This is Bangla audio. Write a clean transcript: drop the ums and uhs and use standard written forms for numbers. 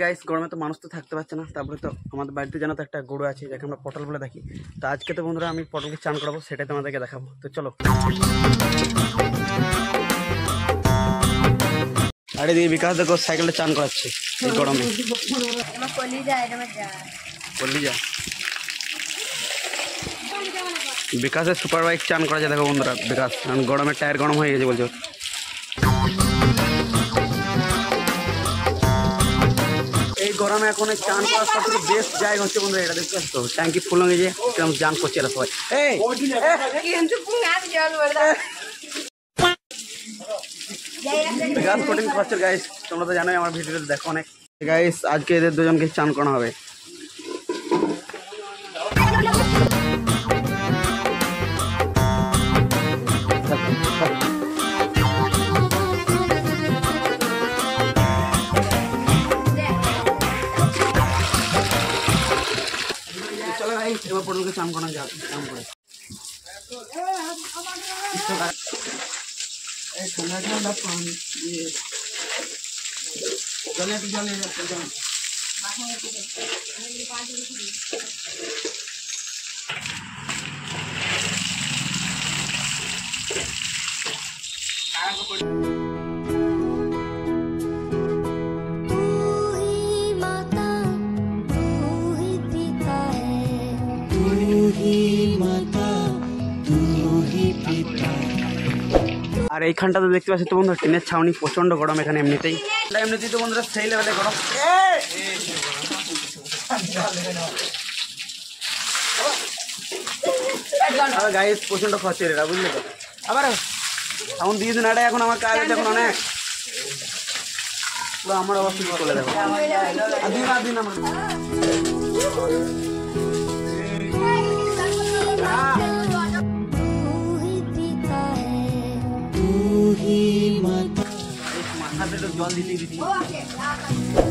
গাইস গরমে তো মানুষ তো থাকতে পারছে না, তারপরে তো আমাদের বাড়িতে জানো তো একটা গরু আছে যাকে আমরা পটল বলে দেখি। তো আজকে তো বন্ধুরা আমি পটলকে চান করাবো, সেটাই তোমাদেরকে দেখাবো। তো চলো। আর এদিকে বিকাশ দেখো সাইকেলে চান করাচ্ছে এই গরমে। কলিজা বিকাশের সুপার বাইক চান করা যায় দেখো বন্ধুরা। বিকাশ গরমের টায়ার গরম হয়ে গেছে বলছো। এই গরমে এখন চান করার সব থেকে বেস্ট জায়গা হচ্ছে বন্ধুরা, এটা দেখতে পাচ্ছ তো ট্যাঙ্কি ফুল হয়ে গেছে, কিরকম চান করছে এরা সবাই। বিকাশ কঠিন খাচ্ছে গাইস, তোমরা তো জানোই আমার ভিডিওতে দেখো অনেক। গাইস আজকে এদের দুজনকে চান করানো হবে। চলো ভাই এবার পটলকে চান করানো যাক চান করে। ঠান্ডা ঠান্ডা পানি জলে জলে আর এইখানটাতে দেখতে পাচ্ছি তো বন্ধুরা টিনের ছাউনি, প্রচন্ড গরম এখানে এমনিতেই তো বন্ধুরা সেই লেভেলে গরম। গাইস প্রচন্ড খরচে এটা বুঝলে তো। আবার এখন দিয়ে দিন এটা এখন আমার কাজ আছে এখন অনেক, আমার অবস্থা কি করে দেখো দিন আমার মাথাতে তো জল দিতে